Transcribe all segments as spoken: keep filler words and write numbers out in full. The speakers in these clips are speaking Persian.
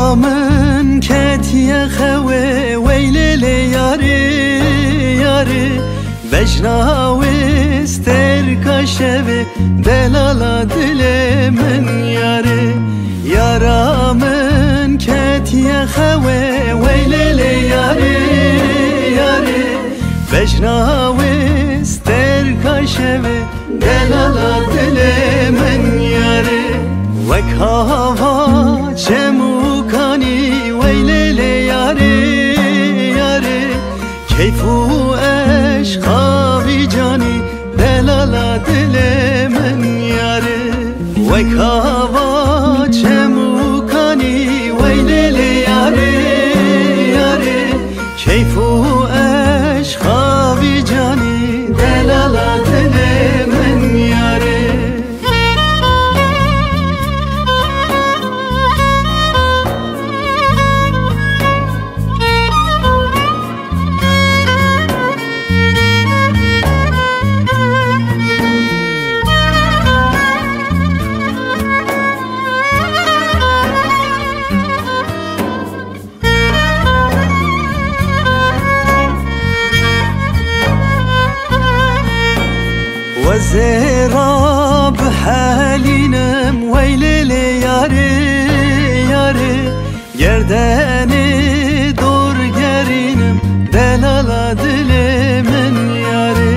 من کتیه خوه ویل یاری یاری بجناوستر کشوه دلالا دل من یاری یارا من کتیه خوه ویل یاری یاری بجناوستر کشوه دلالا دل من یاری وک هوا چمو کانی ویل یاری یاری کیفو عشقا بی جانی دلالا دل من یاری وک هوا چمو کانی ویل یاری یاری کیفو عشقا بی جانی دلالا دل من یاری وزراب حالینم ویل یاری یاری گردنی دور گرینم دلالا دل من یاری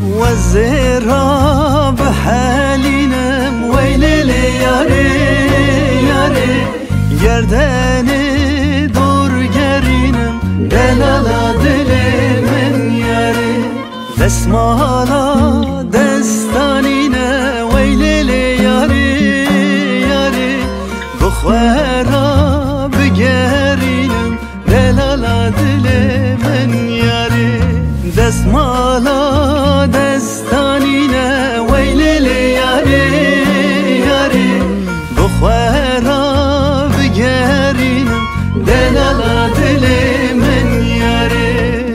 وزراب حالینم ویل یاری یاری گردنی دور گرینم دلالا دل من یاری دسمالا دستانینه ویل یاری یاری بخورا بگرینم دلالا دل من یاری دستمالا دستانینه ویل یاری یاری بخورا بگرینم دلالا دل من یاری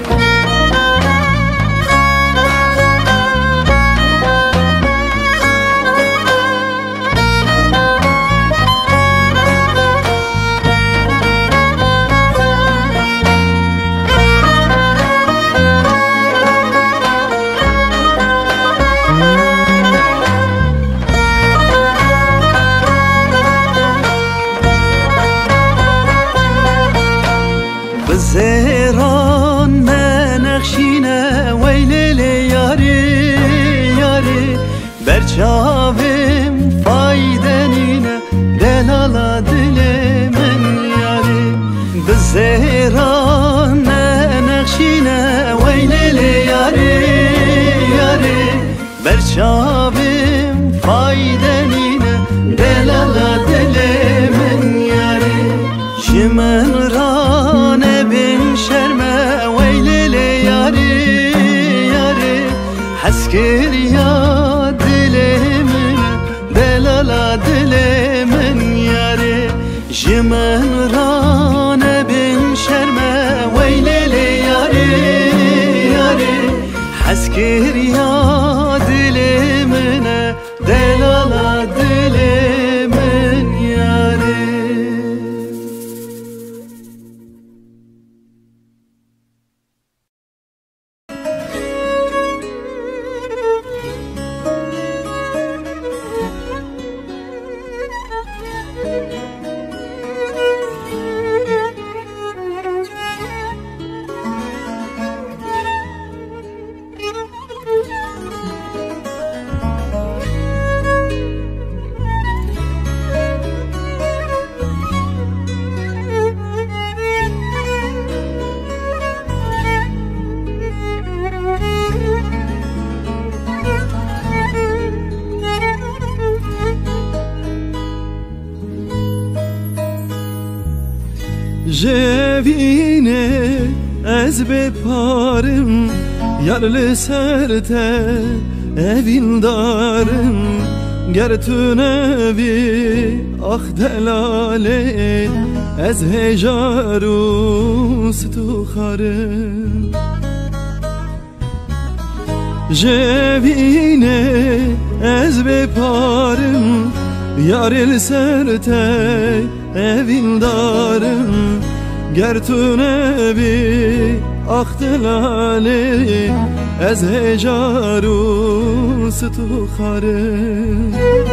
زیران منخشینه ویل یاری یاری برچاویم فایدنینه دلالا دل من یاری بزیران منخشینه ویل یاری یاری برچاویم فایدنینه دلالا دل من یاری شمن رانه بین شرمه ویل یاری یاری حسکر یا دل من دلالا دل من یاری جمن رانه بین شرمه ویل یاری یاری حسکر یا دل من دلالا دل من یاری جوینه از بپارم یار لسرته evin darım gertune vi ah delale ez hejarus tu kharım jevine ez beparım Yar el serte evindarım Gertun evi akdelali Ez hecaru stukarım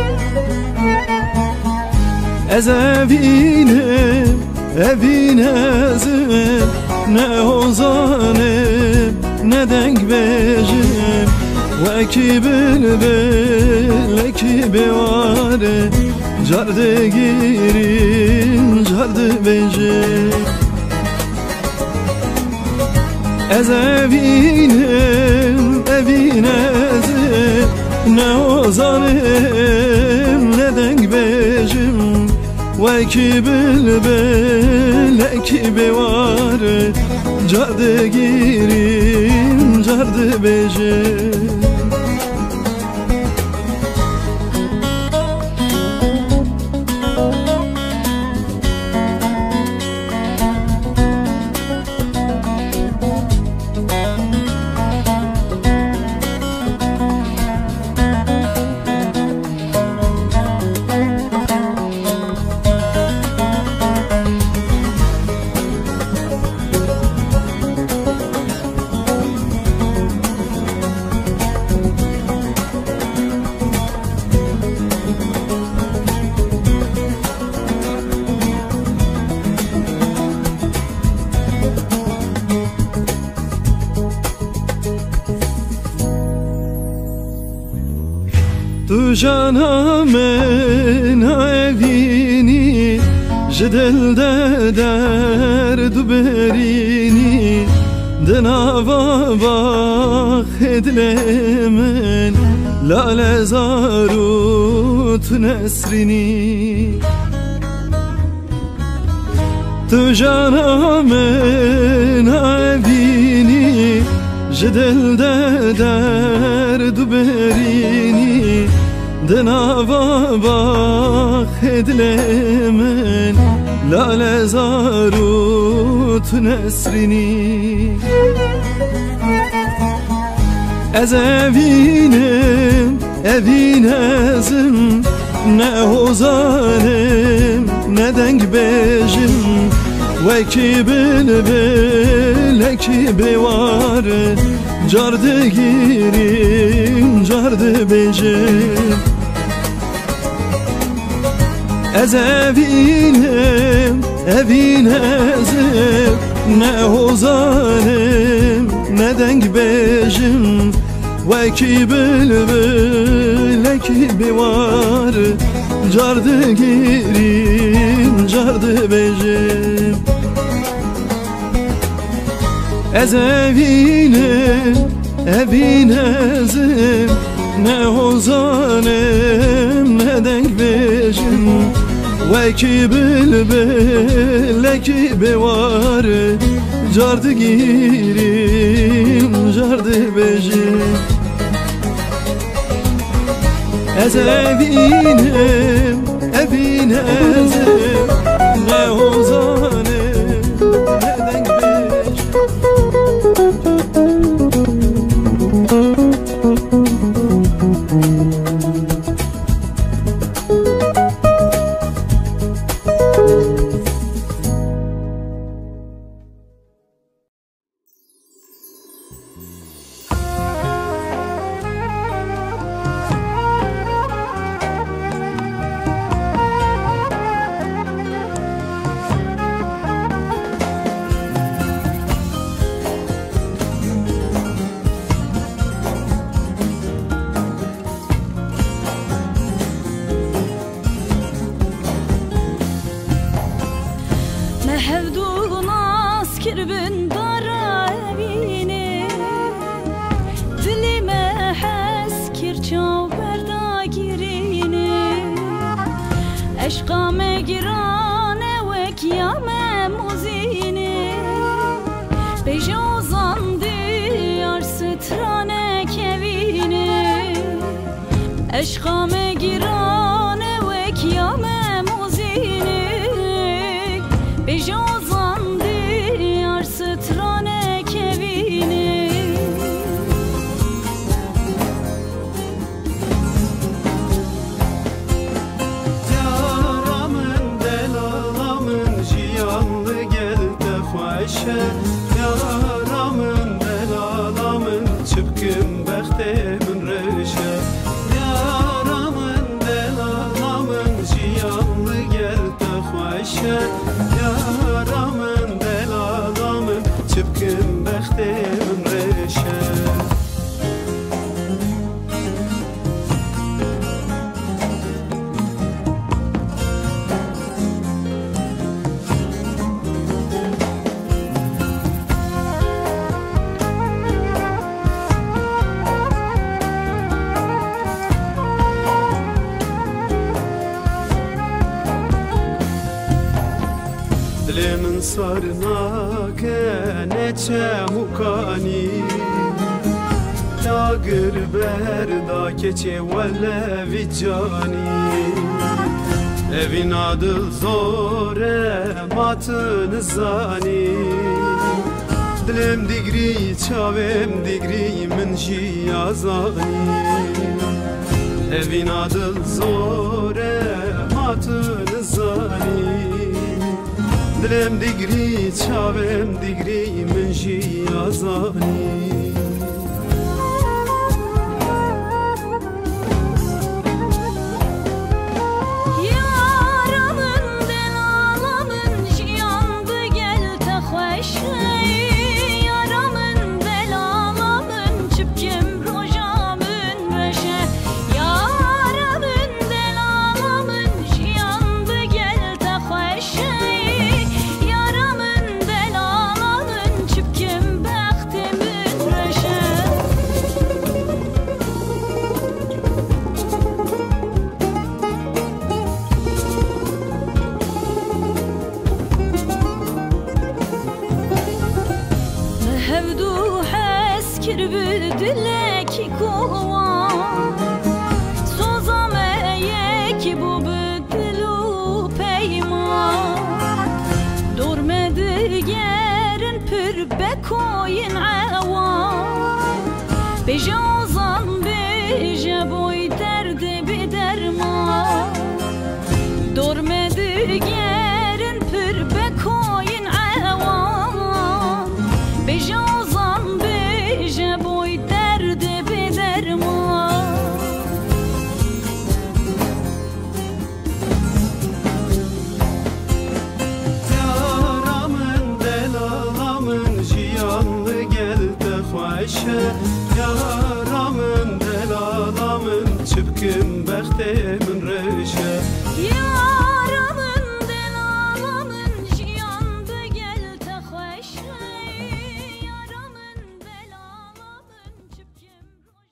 Ez evinim evinezim Ne ozanım ne denk bejim Veki bülbül eki bevarı Cardı girin cardı bejim Ez evinim evinezim Ne ozanım ne denk bejim Veki bülbül eki bevarı Cardı girin cardı bejim Tu jana mena evini Jidel de derdu berini Denava bak edlemen Lale zarut nesrini Tu jana mena evini Jidel de derdu berini Denava bak edlemen Lale zarut nesrini Ez evinim evinezim Ne ozanım ne denk bejim Veki bülbül eki bevarı Cardı girin cardı bejim Ez evinim evinezim Ne ozanım ne denk bejim Veki bülbül eki bevarı Cardı girin cardı bejim Ez evinim evinezim Ne ozanım ne denk bejim Veki bülbül eki bevarı Cardı girin cardı bejim Ez evinim evinezim Ne ozanım ne denk bejim Eşkame girane ve kiyame muzini Bejozan diyar strane kevini reşe Yaramın delalımın çıpkın bektimin reşe Dilimin sarına neçe mukani Lagır berda keçe velle vicani Evin adı zore matın zani Dilim digri çavem digri min jiyazani Evin adı zore matın zani Dilim digri çavem digri min jiyazani Koyun avan Bejazan beje boy derdi bir derman Dormedi gerin pürbe koyun avan Bejazan beje boy derdi bir derman Yaramın delalamın jiyanlı geldi hoşe Yaramın delalamın çıpkın bektimin reşe Yaramın delalamın jiyandı geldi hoşe Yaramın delalamın çıpkın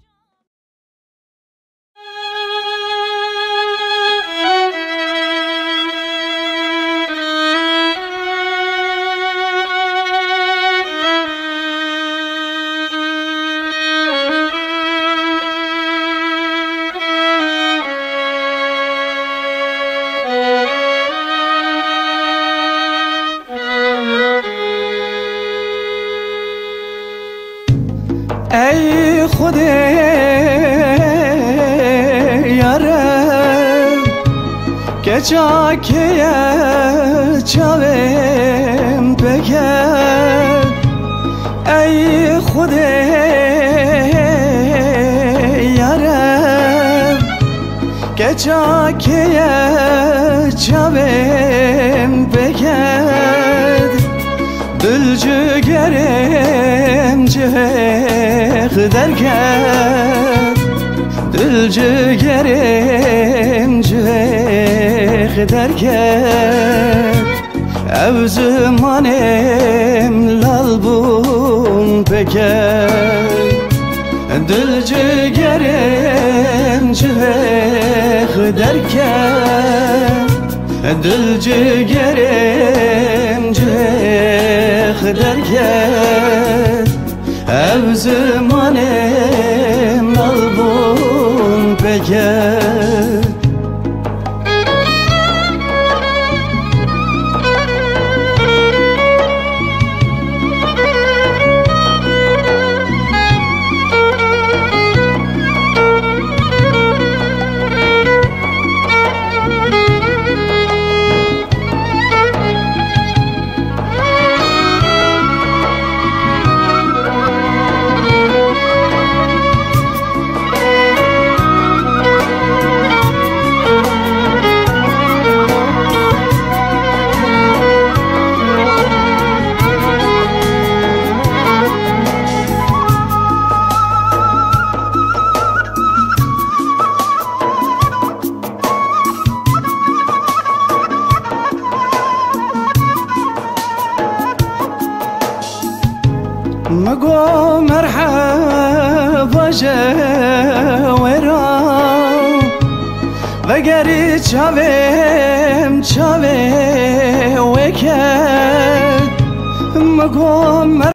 ای خود یارم که جاکیه چاویم بگرد ای خود یارم که جاکیه چاویم بگرد دلجو گرم جهخ درگرد دلجو گرم جهخ درگرد او زمانم لال بوم بگرد دلجو گرم جهخ درگرد دلجو گرم جهخ درگرد او زمانم لال بوم بگرد ورا وگری چاویم چاوی وکد مگم